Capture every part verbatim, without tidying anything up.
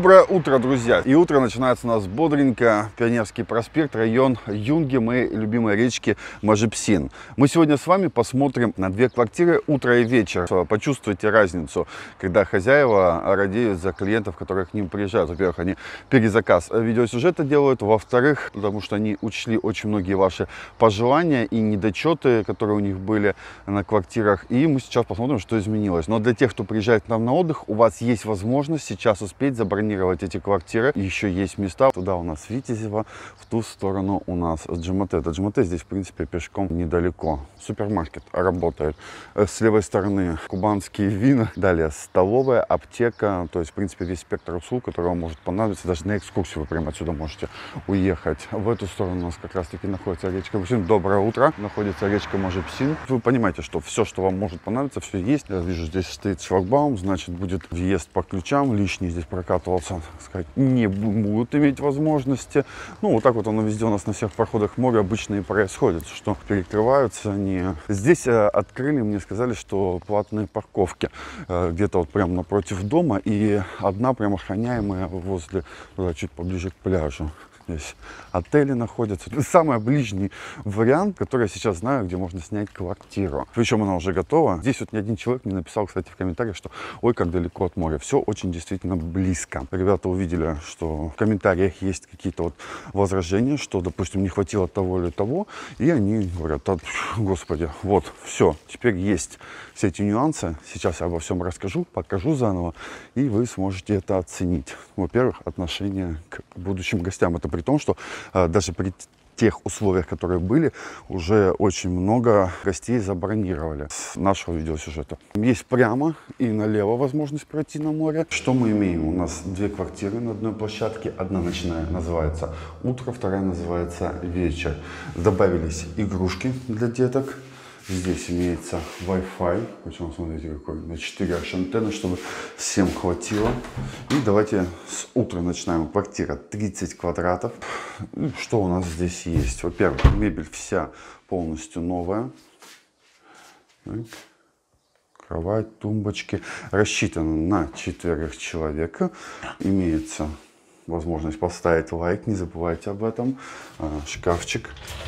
Доброе утро, друзья! И утро начинается у нас бодренько. Пионерский проспект, район Юнги, моей любимой речки Можепсин. Мы сегодня с вами посмотрим на две квартиры утро и вечер. Почувствуйте разницу, когда хозяева радеют за клиентов, которые к ним приезжают. Во-первых, они перезаказ видеосюжета делают. Во-вторых, потому что они учли очень многие ваши пожелания и недочеты, которые у них были на квартирах. И мы сейчас посмотрим, что изменилось. Но для тех, кто приезжает к нам на отдых, у вас есть возможность сейчас успеть забронировать эти квартиры. Еще есть места. Туда у нас Витязево, в ту сторону у нас Джимате. Это Джимате здесь, в принципе, пешком недалеко. Супермаркет работает. С левой стороны кубанские вина. Далее столовая, аптека. То есть, в принципе, весь спектр услуг, который вам может понадобиться. Даже на экскурсию вы прямо отсюда можете уехать. В эту сторону у нас как раз-таки находится речка Можепсин. Доброе утро. Находится речка Можепсин. Вы понимаете, что все, что вам может понадобиться, все есть. Я вижу, здесь стоит шлагбаум. Значит, будет въезд по ключам. Лишний здесь прокатываться, так сказать, не будут иметь возможности. Ну, вот так вот оно везде у нас на всех проходах моря обычно и происходит, что перекрываются они. Здесь э, открыли, мне сказали, что платные парковки э, где-то вот прям напротив дома и одна прям охраняемая возле, туда, чуть поближе к пляжу. Здесь отели находятся. Это самый ближний вариант, который я сейчас знаю, где можно снять квартиру. Причем она уже готова. Здесь вот ни один человек не написал, кстати, в комментариях, что ой, как далеко от моря. Все очень действительно близко. Ребята увидели, что в комментариях есть какие-то вот возражения, что, допустим, не хватило того или того. И они говорят, господи, вот, все, теперь есть все эти нюансы. Сейчас я обо всем расскажу, покажу заново, и вы сможете это оценить. Во-первых, отношение к будущим гостям. Это при том, что э, даже при тех условиях, которые были, уже очень много гостей забронировали с нашего видеосюжета. Есть прямо и налево возможность пройти на море. Что мы имеем? У нас две квартиры на одной площадке. Одна начиная называется «Утро», вторая называется «Вечер». Добавились игрушки для деток. Здесь имеется Wi-Fi, причем, смотрите, какой, на четыре аш антенны, чтобы всем хватило. И давайте с утра начинаем. Квартира тридцать квадратов. Что у нас здесь есть? Во-первых, мебель вся полностью новая. Так. Кровать, тумбочки. Рассчитана на четверых человек. Имеется возможность поставить лайк, не забывайте об этом. Шкафчик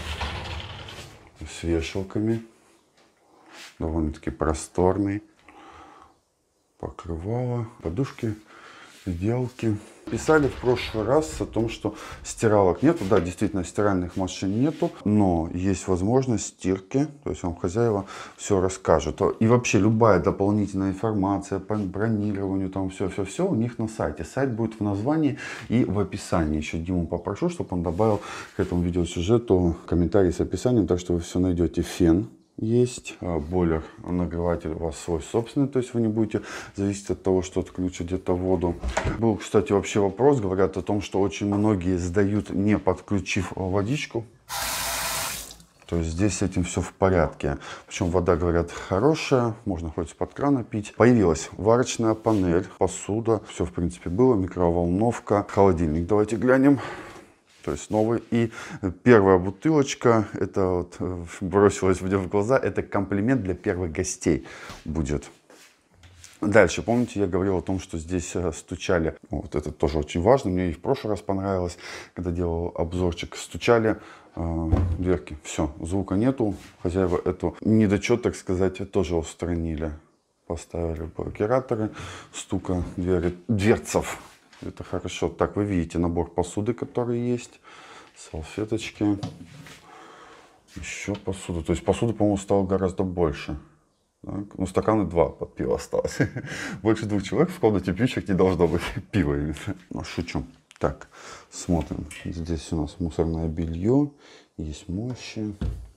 с вешалками. Довольно-таки просторный. Покрывало, подушки, сиделки. Писали в прошлый раз о том, что стиралок нету. Да, действительно, стиральных машин нету, но есть возможность стирки. То есть вам хозяева все расскажут. И вообще любая дополнительная информация по бронированию, там все-все-все у них на сайте. Сайт будет в названии и в описании. Еще Диму попрошу, чтобы он добавил к этому видеосюжету комментарий с описанием, так что вы все найдете. Фен есть, бойлер, нагреватель у вас свой собственный, то есть вы не будете зависеть от того, что отключат где-то воду. Был, кстати, вообще вопрос, говорят о том, что очень многие сдают, не подключив водичку. То есть здесь с этим все в порядке. Причем вода, говорят, хорошая, можно хоть из-под крана пить. Появилась варочная панель, посуда, все в принципе было, микроволновка, холодильник. Давайте глянем. То есть новый. И первая бутылочка, это вот бросилось мне в глаза, это комплимент для первых гостей будет. Дальше, помните, я говорил о том, что здесь стучали, вот это тоже очень важно, мне и в прошлый раз понравилось, когда делал обзорчик, стучали э, дверки, все, звука нету, хозяева эту недочет, так сказать, тоже устранили. Поставили блокираторы, стука двери, дверцев. Это хорошо. Так, вы видите набор посуды, который есть. Салфеточки. Еще посуда. То есть посуды, по-моему, стало гораздо больше. Так. Ну, стаканы два под пиво осталось. Больше двух человек в комнате пьющих не должно быть пива. Ну, шучу. Так, смотрим. Здесь у нас мусорное белье. Есть мощи.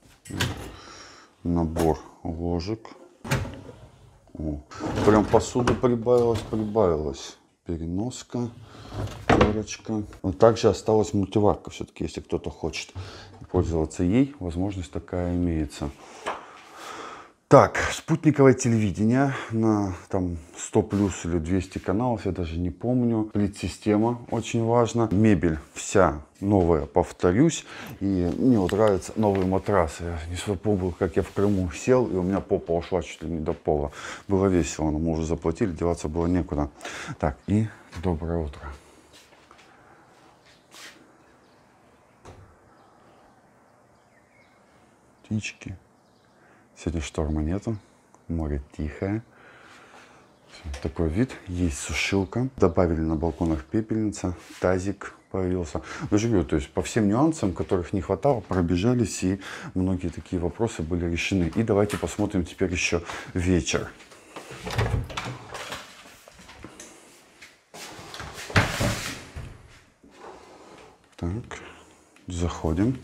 Набор ложек. О, прям посуда прибавилась, прибавилась. Переноска, терочка. Также осталась мультиварка, все-таки, если кто-то хочет пользоваться ей, возможность такая имеется. Так, спутниковое телевидение на там сто плюс или двести каналов, я даже не помню. Плит-система очень важна. Мебель вся новая, повторюсь. И мне вот нравятся новые матрасы. Я не запомнил, как я в Крыму сел, и у меня попа ушла чуть ли не до пола. Было весело, но мы уже заплатили, деваться было некуда. Так, и доброе утро. птички. Сегодня шторма нету, море тихое. Такой вид. Есть сушилка. Добавили на балконах пепельница, тазик появился. Ну, же говорю, то есть по всем нюансам, которых не хватало, пробежались, и многие такие вопросы были решены. И давайте посмотрим теперь еще вечер. Так, заходим.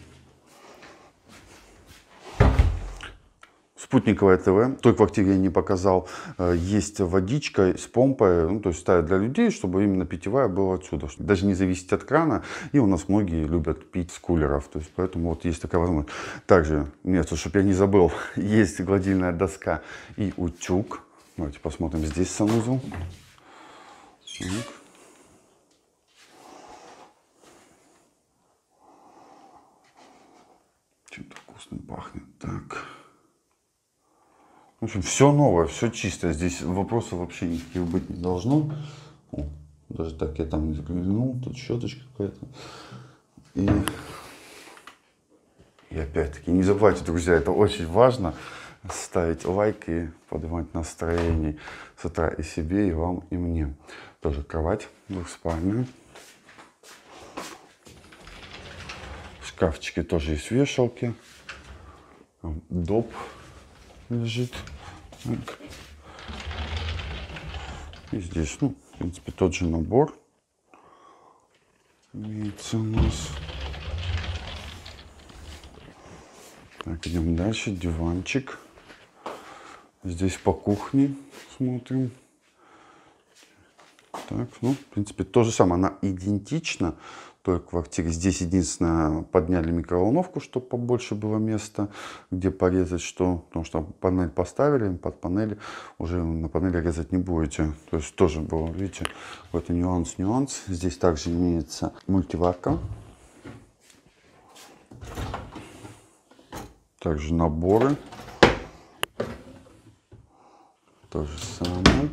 Спутниковое ТВ. В той квартире я не показал. Есть водичка с помпой, ну, то есть ставят для людей, чтобы именно питьевая была отсюда. Даже не зависеть от крана. И у нас многие любят пить с кулеров. То есть поэтому вот есть такая возможность. Также, нет, чтобы я не забыл, есть гладильная доска и утюг. Давайте посмотрим здесь санузел. Так. Чем-то вкусным пахнет. Так. В общем, все новое, все чистое. Здесь вопросов вообще никаких быть не должно. О, даже так я там не заглянул. Тут щеточка какая-то. И, и опять-таки, не забывайте, друзья, это очень важно. Ставить лайк и поднимать настроение с утра и себе, и вам, и мне. Тоже кровать двухспальная. В шкафчике тоже есть вешалки. Доп лежит. Так. И здесь, ну, в принципе, тот же набор имеется у нас. Так, идем дальше. Диванчик. Здесь по кухне смотрим. Так, ну, в принципе, то же самое. Она идентична той квартире. Здесь единственное, подняли микроволновку, чтобы побольше было места, где порезать что. Потому что панель поставили, под панели уже на панели резать не будете. То есть тоже было, видите, какой-то нюанс, нюанс. Здесь также имеется мультиварка. Также наборы. То же самое.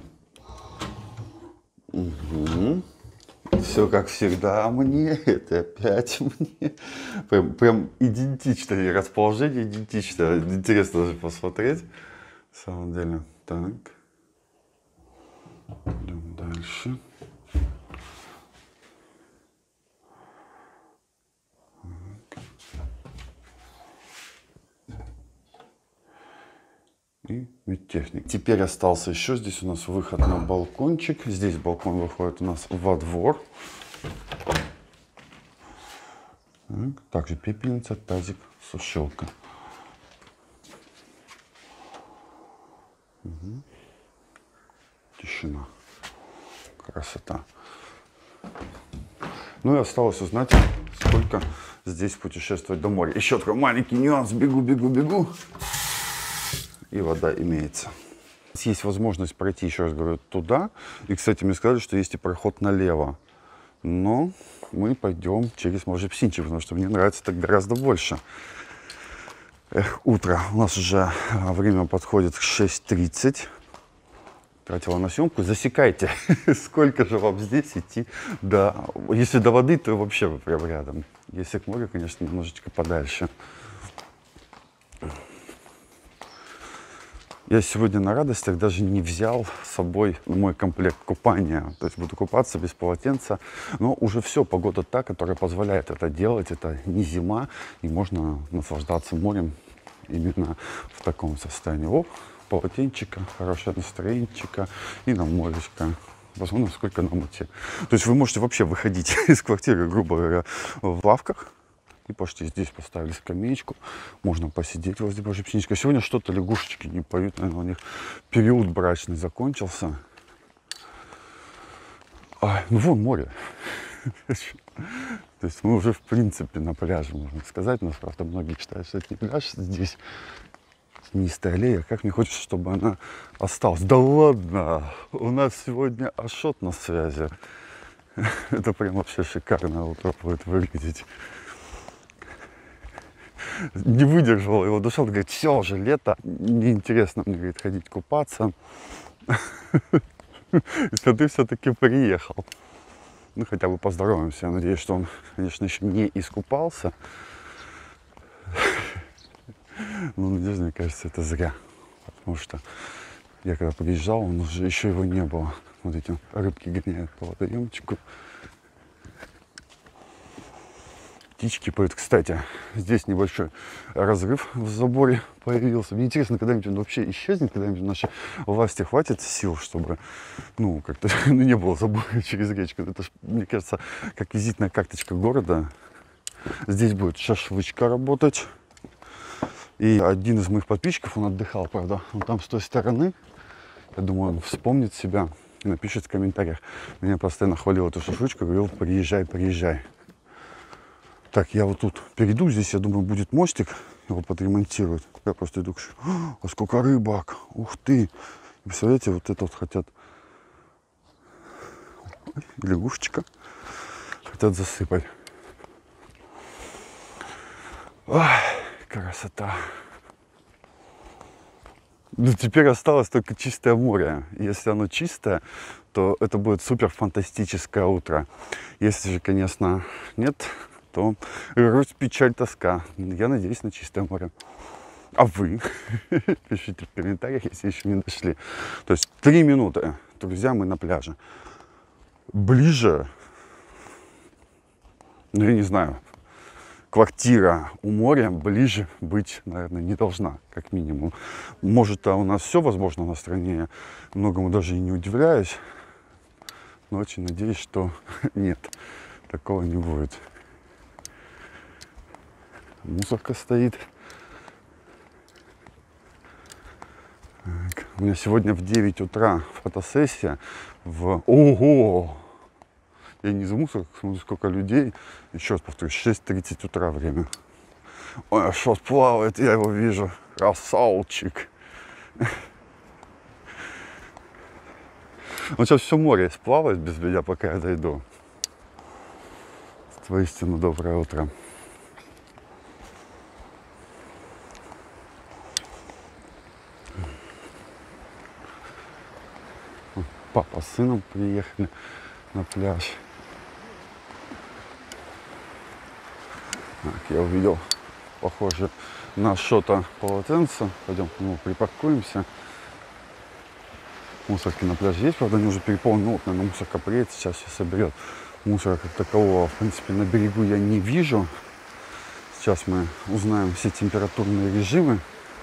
Угу. Все как всегда мне, это опять мне. Прям, прям идентично, и расположение идентично. Интересно даже посмотреть. На самом деле. Так. Идем дальше. И медтехник. Теперь остался еще здесь у нас выход на балкончик. Здесь балкон выходит у нас во двор. Так, также пепельница, тазик, сушилка. Угу. Тишина. Красота. Ну и осталось узнать, сколько здесь путешествовать до моря. Еще такой маленький нюанс. Бегу, бегу, бегу. И вода имеется. Есть возможность пройти, еще раз говорю, туда. И, кстати, мне сказали, что есть и проход налево. Но мы пойдем через Можепсинчик, потому что мне нравится так гораздо больше. Эх, утро. У нас уже время подходит к шесть тридцать. Тратила на съемку. Засекайте, сколько же вам здесь идти до... Если до воды, то вообще прям рядом. Если к морю, конечно, немножечко подальше. Я сегодня на радостях даже не взял с собой мой комплект купания. То есть буду купаться без полотенца. Но уже все, погода та, которая позволяет это делать. Это не зима, и можно наслаждаться морем именно в таком состоянии. О, полотенчика, хорошее настроенчика и на моречко. Посмотрим, сколько нам идти. То есть вы можете вообще выходить из квартиры, грубо говоря, в лавках. И почти здесь поставили скамеечку. Можно посидеть возле Можепсинчика. Сегодня что-то лягушечки не поют. Наверное, у них период брачный закончился. А, ну вон море. То есть мы уже в принципе на пляже, можно сказать. Но, правда, многие считают, что это не пляж. Здесь тенистая аллея. Как мне хочется, чтобы она осталась. Да ладно! У нас сегодня Ашот на связи. Это прям вообще шикарно утро будет выглядеть. Не выдержал его душа, он говорит, все уже лето, неинтересно мне, говорит, ходить купаться. Если ты все-таки приехал. Ну, хотя бы поздороваемся. Я надеюсь, что он, конечно, еще не искупался. Но Надежде, мне кажется, это зря. Потому что я когда приезжал, он уже еще его не было. Вот эти рыбки гоняют по водоемчику. Птички поют. Кстати, здесь небольшой разрыв в заборе появился. Мне интересно, когда-нибудь он вообще исчезнет, когда-нибудь нашей власти хватит сил, чтобы, ну, как-то ну, не было забора через речку. Это, мне кажется, как визитная карточка города. Здесь будет шашлычка работать. И один из моих подписчиков, он отдыхал, правда, он там с той стороны. Я думаю, он вспомнит себя и напишет в комментариях. Меня постоянно хвалил эту шашлычку, говорил, приезжай, приезжай. Так, я вот тут перейду, здесь, я думаю, будет мостик, его подремонтируют. Я просто иду, а сколько рыбок, ух ты. Представляете, вот это вот хотят, лягушечка, хотят засыпать. Ой, красота. Ну, теперь осталось только чистое море. Если оно чистое, то это будет супер фантастическое утро. Если же, конечно, нет, то грусть, печаль, тоска. Я надеюсь на чистое море. А вы? Пишите в комментариях, если еще не дошли. То есть три минуты, друзья, мы на пляже. Ближе, ну я не знаю, квартира у моря ближе быть, наверное, не должна, как минимум. Может, а у нас все возможно на стране, многому даже и не удивляюсь. Но очень надеюсь, что нет, такого не будет. Мусорка стоит. Так. У меня сегодня в девять утра фотосессия в... Ого! Я не за мусорку смотрю, сколько людей. Еще раз повторюсь, шесть тридцать утра время. Ой, а что плавает, я его вижу. Красавчик. Он сейчас все море сплавает без меня, пока я дойду. Воистину доброе утро. Папа с сыном приехали на пляж. Так, я увидел, похоже, на что-то полотенце. Пойдем к нему припаркуемся. Мусорки на пляже есть, правда, они уже переполнены. Ну, вот, наверное, мусорка приедет, сейчас все соберет. Мусора как такового, в принципе, на берегу я не вижу. Сейчас мы узнаем все температурные режимы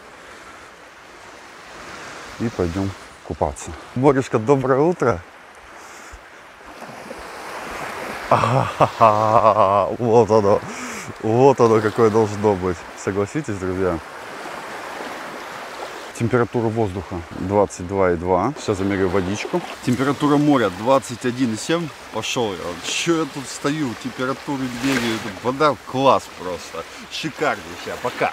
и пойдем купаться. Борюшка, доброе утро. А-ха-ха, вот оно. Вот оно, какое должно быть. Согласитесь, друзья? Температура воздуха двадцать два и два. Сейчас замеряю водичку. Температура моря двадцать один и семь. Пошел я. Че я тут стою? Температуры меряю. Вода класс просто. Шикарнейшая. Пока.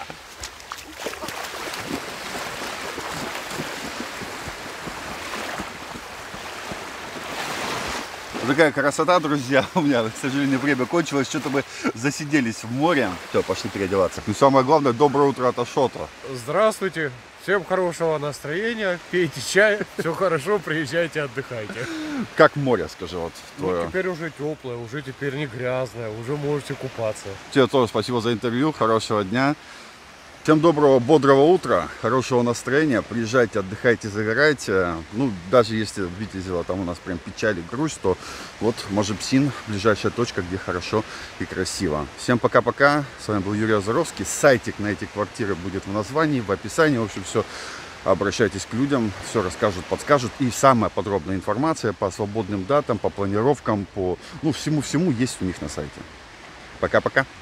Такая красота, друзья. У меня, к сожалению, время кончилось. Что-то мы засиделись в море. Все, пошли переодеваться. И самое главное, доброе утро от Ашота. Здравствуйте. Всем хорошего настроения. Пейте чай. Все хорошо, приезжайте, отдыхайте. Как море, скажи, вот твое. Ну, теперь уже теплое, уже теперь не грязное, уже можете купаться. Тебе тоже спасибо за интервью. Хорошего дня. Всем доброго, бодрого утра, хорошего настроения. Приезжайте, отдыхайте, загорайте. Ну, даже если в Витязево там у нас прям печаль и грусть, то вот Можепсин, ближайшая точка, где хорошо и красиво. Всем пока-пока. С вами был Юрий Озоровский. Сайтик на эти квартиры будет в названии, в описании. В общем, все. Обращайтесь к людям, все расскажут, подскажут. И самая подробная информация по свободным датам, по планировкам, по ну, всему-всему есть у них на сайте. Пока-пока.